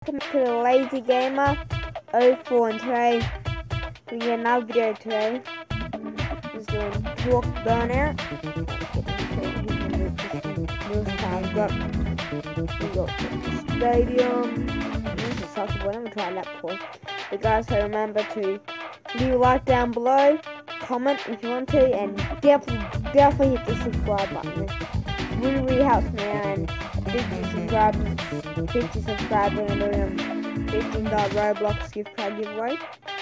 welcome to the Lazy Gamer 04, and today we get another video today. Just doing talk burnout. We got the stadium. This is soccer ball. I'm gonna try that before. But guys, so remember to leave a like down below, comment if you want to, and definitely hit the subscribe button. It really helps me out, and 50 subscribers, and doing $15 Roblox gift card giveaway.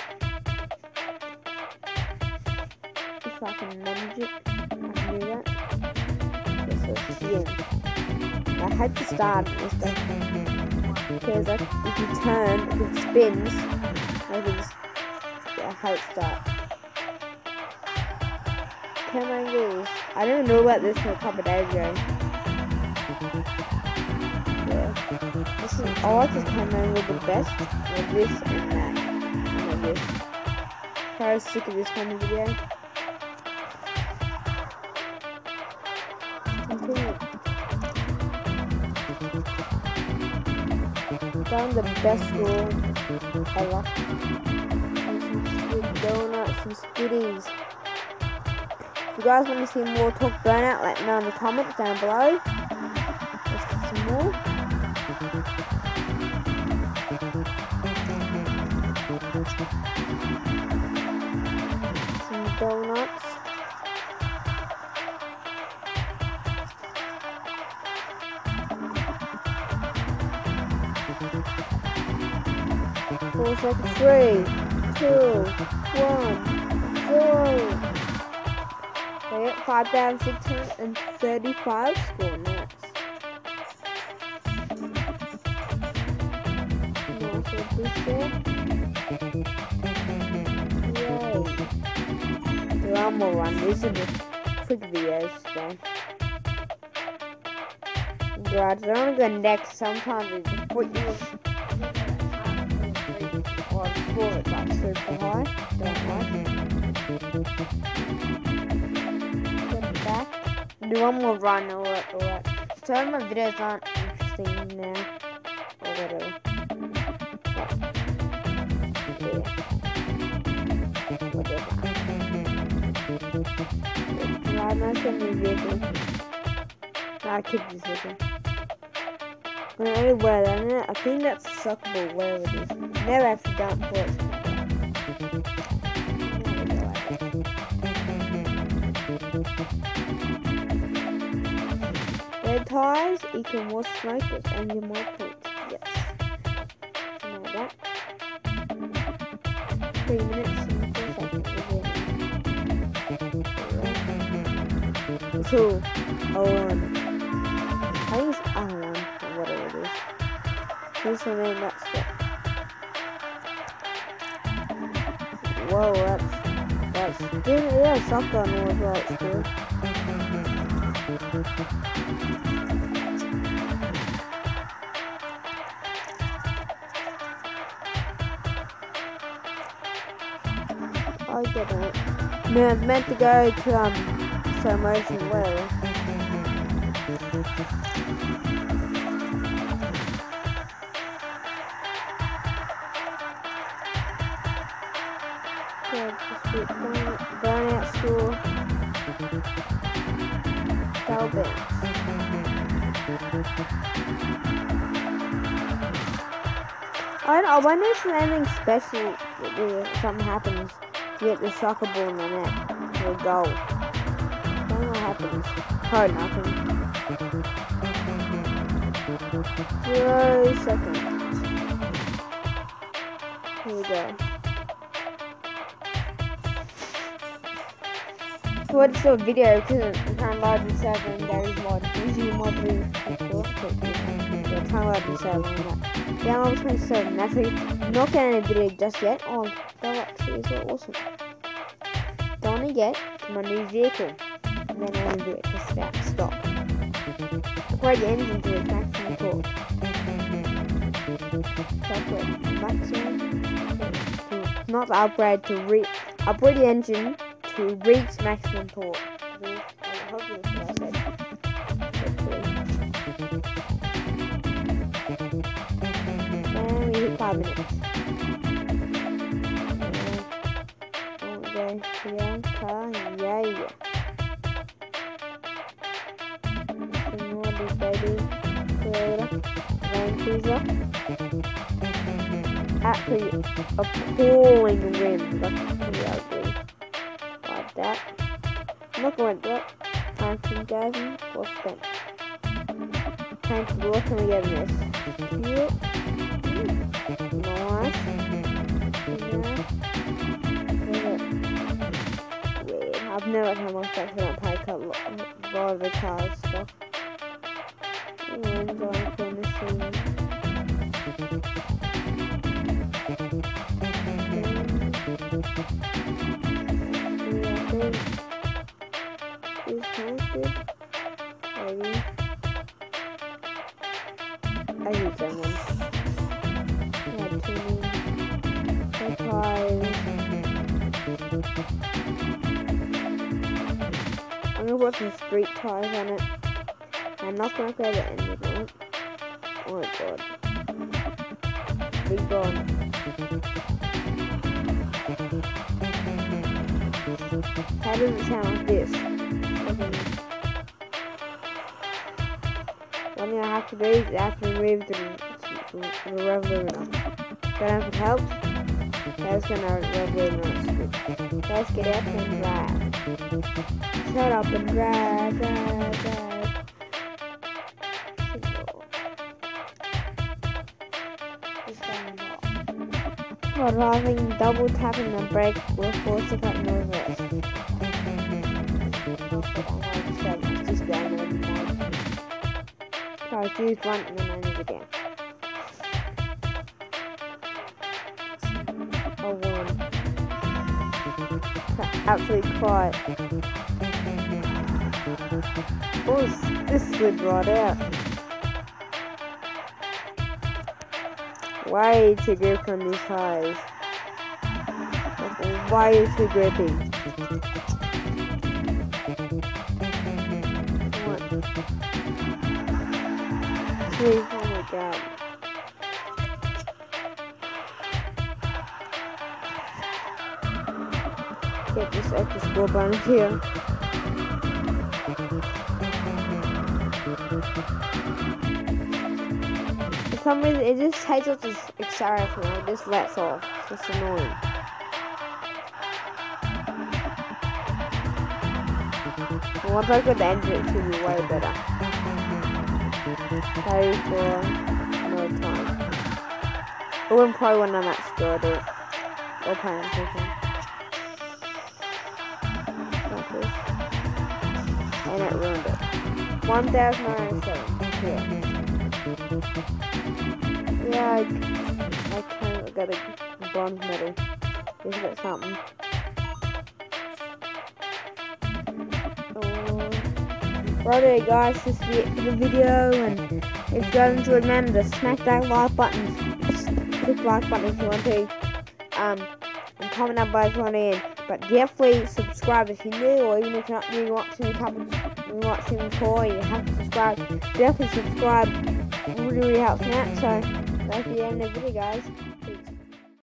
If I can manage it, I can do that. I had to start this stuff because if you turn, if it spins, I can just how it starts. Camera angles. I didn't know about this a couple of days ago. I like this camera angle the best, like this and that, and like this. I was sick of this kind of video. Found the best school ever. Some donuts and goodies. If you guys want to see more talk burnout, let me know in the comments down below. Let's get some more. Some donuts. Four seconds. 3, 2, 1, 0. They get 5,635 score. Nice. Nice with this there. Yay. There are more runs. These are just quick videos, so. Right, so I'm gonna go next. Sometimes it's just put you. Or score it like super high. Don't like. Get back. Do one more run or what. Some of my videos aren't interesting now. Or whatever. But, yeah. I'm not gonna be vehicle. I'll keep this vehicle. I don't know where that is. I think that's suckable, wherever it is. Never have to done it before. Red tires equal more smokers and get more points. Yes. Something like that. 3 minutes and 4 seconds. Cool. I think it's R1 or whatever it is. Here's the name, that's it. Whoa, that's good. Yeah, soccer on there as well, it's good. I get it. No, it's meant to go to slow motion, whatever. Burnout school. Salvage. I wonder if there's anything special if something happens to get the soccer ball in the net or a goal. I don't know what happens. Probably nothing. 0 seconds. Here we go. So I just saw a video because I'm trying to load the server and there is mod. Usually mod is yeah, trying to load the server and that. Download 27. That's not getting a video just yet. Oh, that actually is so awesome. Don't want to get my new vehicle. And then I'm going to do it to stop. Upgrade the engine to its maximum torque. Maximum. Not upgrade to upgrade the engine to reach maximum torque. Hopefully that's what I said. And cabinet. Okay, yeah. What is baby? Land Cruiser. Actually, appalling rim. That's pretty ugly. Like that. I'm not going to do it. Time for guys or spent. Time to do what can we get in this? Yep. Nice. Weird. I've never had one sex in that pack up a lot of the cars stuff. And going for the scene. Is connected. Maybe. I use that one. Yeah, tuning. I'm gonna put some street tires on it. I'm not gonna play the end of it. Oh my god. Big gone. How does it sound like this? One thing I have to do is I have to remove the revolution. Then if it helps, that's gonna revolution. Let's get up and drive. Shut up and drive. While driving, double tapping the brake will force it up in reverse. Just down there. So I choose one and then I move again. Oh, one. Absolutely quiet. Oh, this slid right out. Way too grip on these tires. Way too grippy. One. Two. Oh my god. Get this extra score bonus here. For some reason, it just takes off this accelerator and it just lets off. It's just annoying. But once I got the engine, it should be way better. Sorry for another time. I wouldn't probably want to match do it. Or play on something. Like this. And it ruined it. 1,907. Yeah, I kind of got a bronze medal. Just got something. Righto guys, this is it for the video, and if you guys enjoyed, remember to smack that like button. Click like button if you want to. And comment down below if you want in. But definitely subscribe if you're new, or even if you're not new watching before, you have to subscribe. Definitely subscribe. It really helps me out. So that's the end of the video, guys.